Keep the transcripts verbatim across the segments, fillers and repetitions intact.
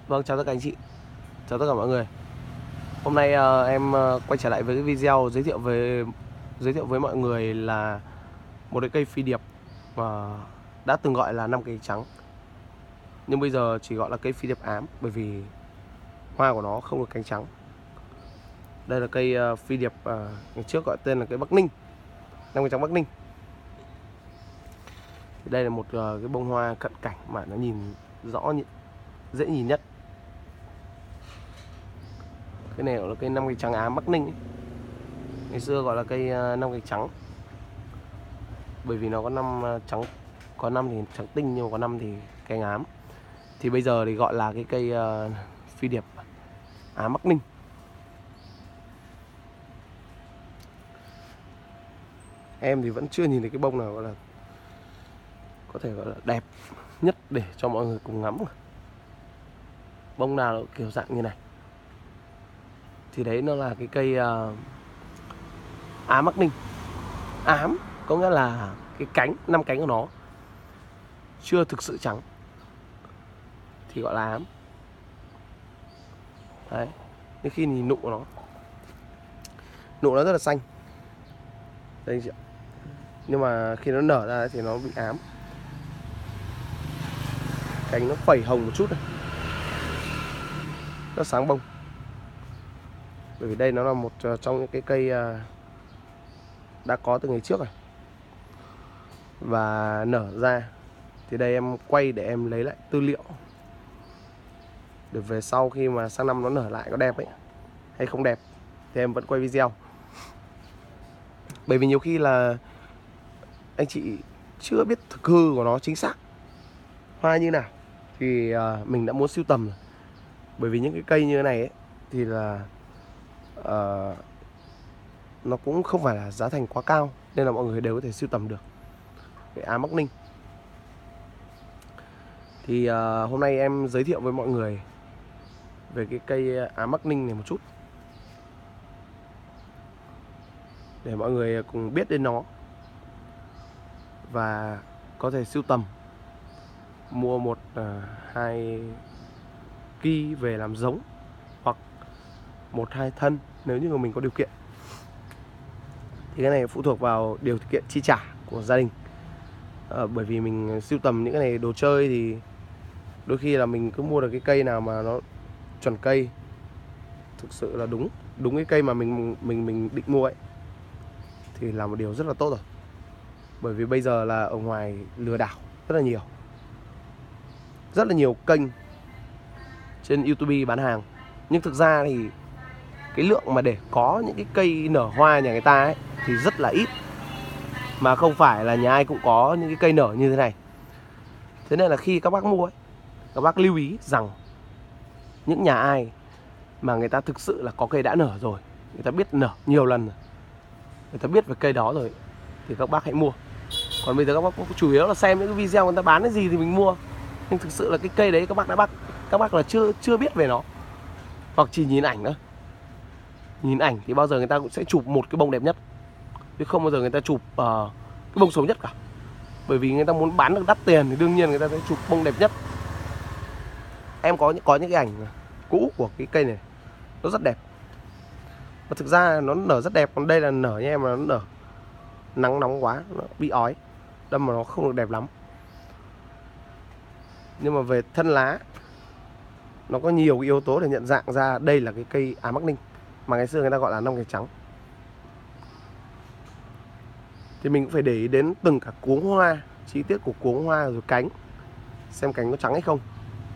Vâng, chào tất cả anh chị, chào tất cả mọi người. Hôm nay uh, em uh, quay trở lại với cái video giới thiệu về giới thiệu với mọi người là một cái cây phi điệp mà uh, đã từng gọi là năm cánh trắng, nhưng bây giờ chỉ gọi là cây phi điệp ám bởi vì hoa của nó không được cánh trắng. Đây là cây uh, phi điệp uh, ngày trước gọi tên là cây Bắc Ninh, năm cánh trắng Bắc Ninh. Thì đây là một uh, cái bông hoa cận cảnh mà nó nhìn rõ, dễ nhìn nhất. Cái này là cây năm cánh trắng ám Bắc Ninh ấy. Ngày xưa gọi là cây năm cánh trắng bởi vì nó có năm trắng, có năm thì trắng tinh nhưng mà có năm thì cánh ám. Thì bây giờ thì gọi là cái cây uh, phi điệp ám Bắc Ninh. Em thì vẫn chưa nhìn thấy cái bông nào gọi là có thể gọi là đẹp nhất để cho mọi người cùng ngắm. Bông nào kiểu dạng như này thì đấy nó là cái cây uh, ám Bắc Ninh. Ám có nghĩa là cái cánh, năm cánh của nó chưa thực sự trắng thì gọi là ám. Đấy, nhưng khi nhìn nụ của nó, nụ nó rất là xanh đây anh chị ạ. Nhưng mà khi nó nở ra thì nó bị ám. Cánh nó phẩy hồng một chút này, nó sáng bông. Bởi vì đây nó là một trong những cái cây đã có từ ngày trước rồi và nở ra. Thì đây em quay để em lấy lại tư liệu để về sau khi mà sang năm nó nở lại có đẹp ấy hay không đẹp thì em vẫn quay video. Bởi vì nhiều khi là anh chị chưa biết thực hư của nó chính xác hoa như nào thì uh, mình đã muốn sưu tầm rồi. Bởi vì những cái cây như thế này ấy, thì là uh, nó cũng không phải là giá thành quá cao nên là mọi người đều có thể sưu tầm được cái ám Bắc Ninh. Thì uh, hôm nay em giới thiệu với mọi người về cái cây ám Bắc Ninh này một chút để mọi người cùng biết đến nó và có thể sưu tầm, mua một uh, hai ki về làm giống hoặc một hai thân nếu như mà mình có điều kiện. Thì cái này phụ thuộc vào điều kiện chi trả của gia đình. À, bởi vì mình sưu tầm những cái này đồ chơi thì đôi khi là mình cứ mua được cái cây nào mà nó chuẩn cây, thực sự là đúng đúng cái cây mà mình mình mình định mua ấy thì là một điều rất là tốt rồi. Bởi vì bây giờ là ở ngoài lừa đảo rất là nhiều, rất là nhiều kênh trên YouTube bán hàng, nhưng thực ra thì cái lượng mà để có những cái cây nở hoa nhà người ta ấy thì rất là ít, mà không phải là nhà ai cũng có những cái cây nở như thế này. Thế nên là khi các bác mua ấy, các bác lưu ý rằng những nhà ai mà người ta thực sự là có cây đã nở rồi, người ta biết nở nhiều lần rồi, người ta biết về cây đó rồi thì các bác hãy mua. Còn bây giờ các bác chủ yếu là xem những cái video người ta bán cái gì thì mình mua, nhưng thực sự là cái cây đấy các bác đã bắt các bác là chưa chưa biết về nó, hoặc chỉ nhìn ảnh nữa. Nhìn ảnh thì bao giờ người ta cũng sẽ chụp một cái bông đẹp nhất, chứ không bao giờ người ta chụp uh, cái bông xấu nhất cả. Bởi vì người ta muốn bán được đắt tiền thì đương nhiên người ta sẽ chụp bông đẹp nhất. Em có có những cái ảnh cũ của cái cây này, nó rất đẹp và thực ra nó nở rất đẹp. Còn đây là nở nha em, mà nó nở nắng nóng quá, nó bị ói, đâm mà nó không được đẹp lắm. Nhưng mà về thân lá, nó có nhiều yếu tố để nhận dạng ra đây là cái cây ám Bắc Ninh mà ngày xưa người ta gọi là năm cánh trắng. Thì mình cũng phải để ý đến từng cả cuống hoa, chi tiết của cuống hoa rồi cánh, xem cánh có trắng hay không.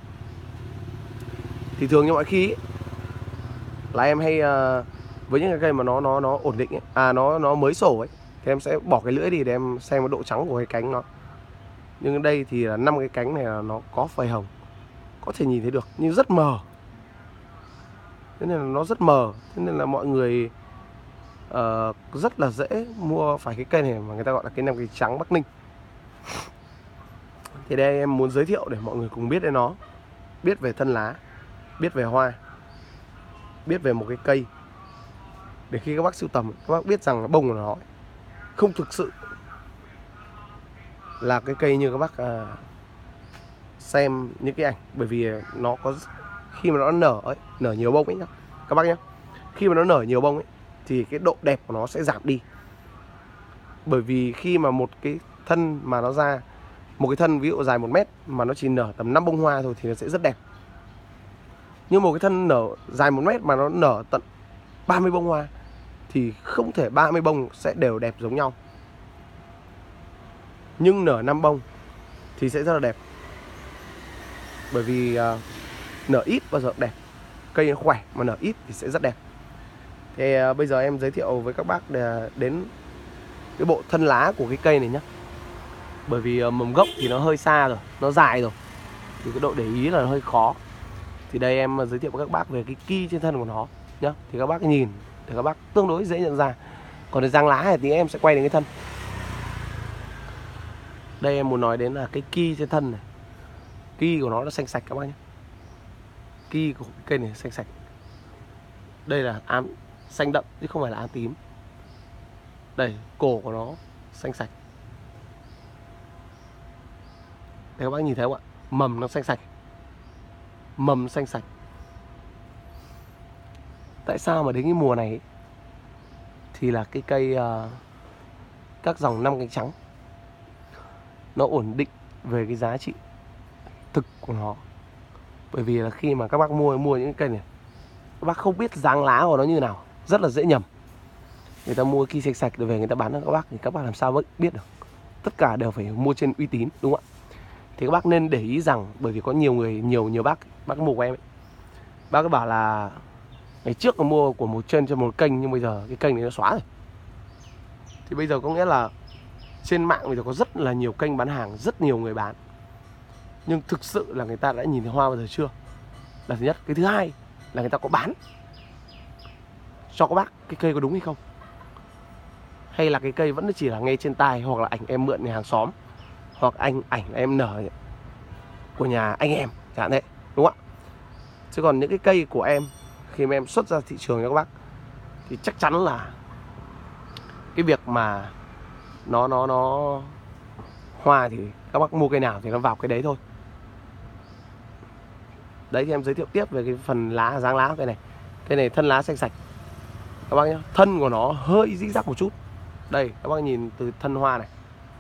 Thì thường như mọi khi ấy, là em hay uh, với những cái cây mà nó nó nó ổn định ấy, à nó nó mới sổ ấy, thì em sẽ bỏ cái lưỡi đi để em xem cái độ trắng của cái cánh nó. Nhưng ở đây thì là năm cái cánh này là nó có phẩy hồng, có thể nhìn thấy được nhưng rất mờ. Thế nên là nó rất mờ, thế nên là mọi người uh, rất là dễ mua phải cái cây này mà người ta gọi là cây năm cánh trắng Bắc Ninh. Thì đây em muốn giới thiệu để mọi người cùng biết đến nó, biết về thân lá, biết về hoa, biết về một cái cây, để khi các bác sưu tầm các bác biết rằng là bông của nó không thực sự là cái cây như các bác uh, xem những cái ảnh. Bởi vì nó có khi mà nó nở ấy, nở nhiều bông ấy nhá các bác nhá, khi mà nó nở nhiều bông ấy thì cái độ đẹp của nó sẽ giảm đi. Bởi vì khi mà một cái thân mà nó ra, một cái thân ví dụ dài một mét mà nó chỉ nở tầm năm bông hoa thôi thì nó sẽ rất đẹp. Nhưng một cái thân nở dài một mét mà nó nở tận ba mươi bông hoa thì không thể ba mươi bông sẽ đều đẹp giống nhau. Nhưng nở năm bông thì sẽ rất là đẹp. Bởi vì uh, nở ít bao giờ đẹp. Cây khỏe mà nở ít thì sẽ rất đẹp. Thì uh, bây giờ em giới thiệu với các bác để đến cái bộ thân lá của cái cây này nhé. Bởi vì uh, mầm gốc thì nó hơi xa rồi, nó dài rồi, thì cái độ để ý là nó hơi khó. Thì đây em giới thiệu với các bác về cái ki trên thân của nó nhá. Thì các bác nhìn để các bác tương đối dễ nhận ra. Còn cái dáng lá này thì em sẽ quay đến cái thân. Đây em muốn nói đến là cái ki trên thân này. Ki của nó nó xanh sạch các bác nhé. Ki của cái cây này xanh sạch. Đây là ám xanh đậm chứ không phải là ám tím. Đây, cổ của nó xanh sạch. Đây các bác nhìn thấy không ạ? Mầm nó xanh sạch. Mầm xanh sạch. Tại sao mà đến cái mùa này ấy, thì là cái cây uh, các dòng năm cánh trắng nó ổn định về cái giá trị thực của nó. Bởi vì là khi mà các bác mua mua những cây này, các bác không biết dáng lá của nó như nào, rất là dễ nhầm. Người ta mua ki xanh sạch để về người ta bán cho các bác thì các bác làm sao biết được. Tất cả đều phải mua trên uy tín, đúng không ạ? Thì các bác nên để ý rằng, bởi vì có nhiều người, nhiều nhiều bác bác mua của em ấy, bác cứ bảo là ngày trước có mua của một trên cho một kênh, nhưng bây giờ cái kênh này nó xóa rồi. Thì bây giờ có nghĩa là trên mạng bây giờ có rất là nhiều kênh bán hàng, rất nhiều người bán, nhưng thực sự là người ta đã nhìn thấy hoa bao giờ chưa? Là thứ nhất. Cái thứ hai là người ta có bán cho các bác cái cây có đúng hay không, hay là cái cây vẫn chỉ là nghe trên tai, hoặc là ảnh em mượn nhà hàng xóm, hoặc anh ảnh em nở của nhà anh em chẳng hạn thế, đúng không ạ? Chứ còn những cái cây của em khi mà em xuất ra thị trường cho các bác thì chắc chắn là cái việc mà nó nó nó hoa thì các bác mua cây nào thì nó vào cái đấy thôi. Đấy thì em giới thiệu tiếp về cái phần lá, dáng lá của cây này. Cây này thân lá xanh sạch các bác nhé. Thân của nó hơi rích rắc một chút. Đây các bác nhìn từ thân hoa này,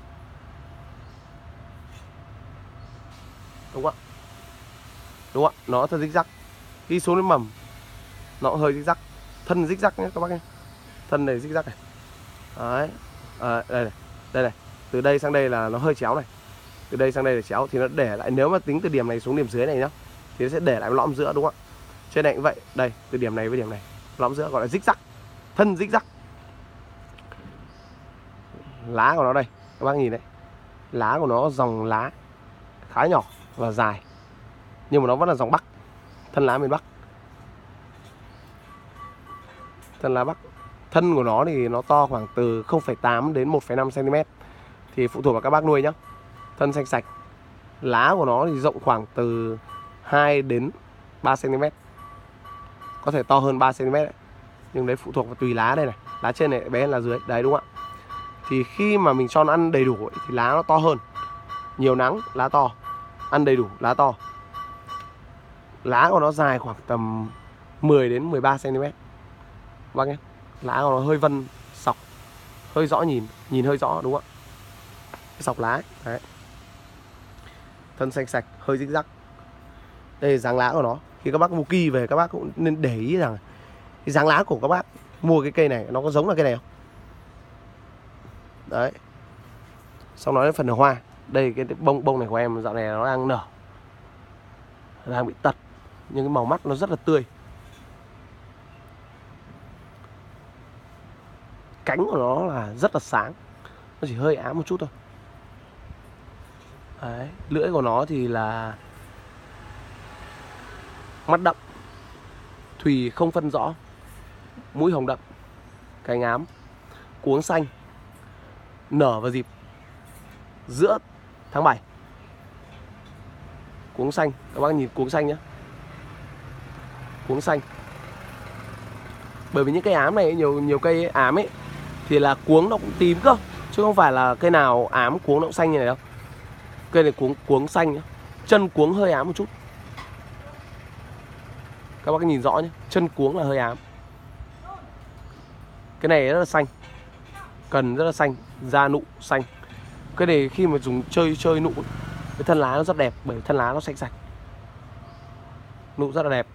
đúng không ạ? Đúng không ạ? Nó thân rích rắc. Khi xuống đến mầm nó hơi rích rắc, thân rích rắc nhé các bác nhé. Thân này rích rắc này. Đấy. À, đây này, đây này. Từ đây sang đây là nó hơi chéo này. Từ đây sang đây là chéo thì nó để lại, nếu mà tính từ điểm này xuống điểm dưới này nhá, thì nó sẽ để lại lõm giữa, đúng không ạ? Trên này cũng vậy. Đây, từ điểm này với điểm này, lõm giữa gọi là rích rắc. Thân rích rắc. Lá của nó đây, các bác nhìn đấy. Lá của nó dòng lá khá nhỏ và dài, nhưng mà nó vẫn là dòng Bắc. Thân lá miền Bắc. Thân lá Bắc. Thân của nó thì nó to khoảng từ không phẩy tám đến một phẩy năm xăng ti mét. Thì phụ thuộc vào các bác nuôi nhá. Thân xanh sạch. Lá của nó thì rộng khoảng từ hai đến ba xăng ti mét. Có thể to hơn ba xăng ti mét đấy. Nhưng đấy phụ thuộc vào tùy lá đây này. Lá trên này bé hơn lá dưới. Đấy, đúng không ạ? Thì khi mà mình cho nó ăn đầy đủ ấy, thì lá nó to hơn. Nhiều nắng, lá to. Ăn đầy đủ, lá to. Lá của nó dài khoảng tầm mười đến mười ba xăng ti mét. Bác nhé. Lá của nó hơi vân sọc, hơi rõ nhìn, nhìn hơi rõ, đúng không ạ? Cái sọc lá ấy. Đấy. Thân xanh sạch, hơi rích rắc. Đây là dáng lá của nó. Khi các bác mua ki về, các bác cũng nên để ý rằng cái dáng lá của các bác mua cái cây này nó có giống là cây này không? Đấy. Xong nói đến phần nở hoa. Đây cái bông bông này của em dạo này nó đang nở, đang bị tật, nhưng cái màu mắt nó rất là tươi. Cánh của nó là rất là sáng, nó chỉ hơi ám một chút thôi. Đấy. Lưỡi của nó thì là mắt đậm, thùy không phân rõ, mũi hồng đậm, cánh ám, cuống xanh, nở vào dịp giữa tháng bảy. Cuống xanh, các bác nhìn cuống xanh nhé. Cuống xanh. Bởi vì những cây ám này, nhiều nhiều cây ám ấy thì là cuống nó cũng tím cơ, chứ không phải là cây nào ám cuống nó cũng xanh như này đâu. Cây này cuống cuống xanh nhá. Chân cuống hơi ám một chút. Các bác nhìn rõ nhé, chân cuống là hơi ám. Cái này rất là xanh, cần rất là xanh, da nụ xanh. Cái này khi mà dùng chơi chơi nụ, cái thân lá nó rất đẹp, bởi thân lá nó xanh sạch, nụ rất là đẹp.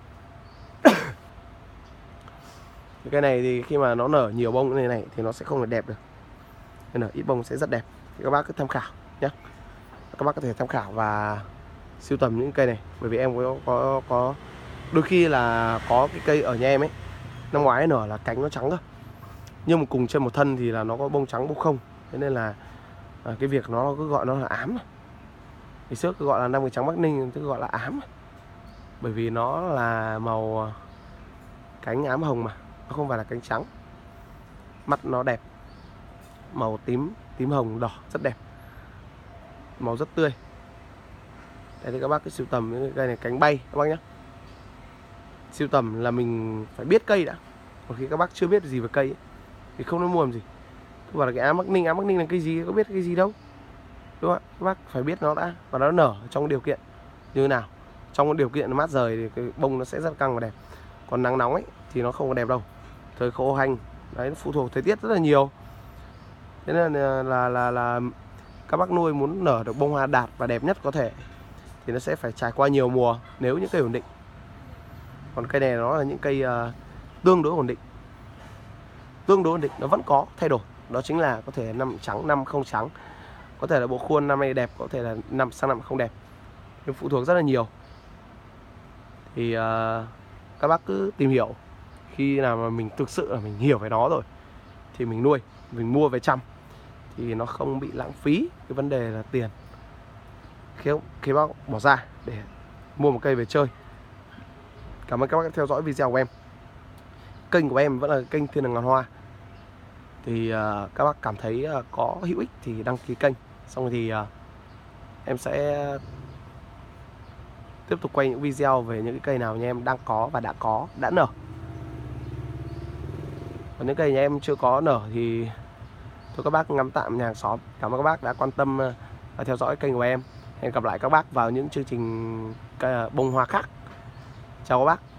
Cái này thì khi mà nó nở nhiều bông như này này thì nó sẽ không được đẹp được, cái nở ít bông sẽ rất đẹp. Thì các bác cứ tham khảo nhé, các bác có thể tham khảo và sưu tầm những cây này. Bởi vì em có có có đôi khi là có cái cây ở nhà em ấy, năm ngoái nở là cánh nó trắng cơ, nhưng mà cùng trên một thân thì là nó có bông trắng bông không, thế nên là à, cái việc nó cứ gọi nó là ám. Ngày trước cứ gọi là năm cây trắng Bắc Ninh, tức gọi là ám, bởi vì nó là màu cánh ám hồng mà, nó không phải là cánh trắng. Mắt nó đẹp, màu tím, tím hồng đỏ rất đẹp, màu rất tươi. Đây thì các bác cứ sưu tầm những cây này cánh bay các bác nhé. Sưu tầm là mình phải biết cây đã. Một khi các bác chưa biết gì về cây ấy, thì không nên mua làm gì. Cứ bảo là cái ám Bắc Ninh, ám Bắc Ninh là cây gì, có biết cái gì đâu, đúng không ạ? Các bác phải biết nó đã, và nó nở trong điều kiện như thế nào. Trong điều kiện mát rời thì cái bông nó sẽ rất căng và đẹp. Còn nắng nóng ấy thì nó không có đẹp đâu. Thời khô hành đấy, nó phụ thuộc thời tiết rất là nhiều. Thế nên là là là, là các bác nuôi muốn nở được bông hoa đạt và đẹp nhất có thể thì nó sẽ phải trải qua nhiều mùa nếu những cây ổn định. Còn cây này nó là những cây uh, tương đối ổn định. Tương đối ổn định, nó vẫn có thay đổi. Đó chính là có thể năm trắng, năm không trắng. Có thể là bộ khuôn năm nay đẹp, có thể là năm sang năm không đẹp. Nhưng phụ thuộc rất là nhiều. Thì uh, các bác cứ tìm hiểu. Khi nào mà mình thực sự là mình hiểu về nó rồi thì mình nuôi, mình mua về chăm thì nó không bị lãng phí cái vấn đề là tiền khi, khi bác bỏ ra để mua một cây về chơi. Cảm ơn các bác đã theo dõi video của em. Kênh của em vẫn là kênh Thiên Đường Ngàn Hoa. Thì uh, các bác cảm thấy uh, có hữu ích thì đăng ký kênh. Xong rồi thì uh, em sẽ tiếp tục quay những video về những cái cây nào nhà em đang có và đã có, đã nở. Còn những cây nhà em chưa có nở thì thôi các bác ngắm tạm nhà hàng xóm. Cảm ơn các bác đã quan tâm và theo dõi kênh của em. Hẹn gặp lại các bác vào những chương trình bông hoa khác. Chào các bác.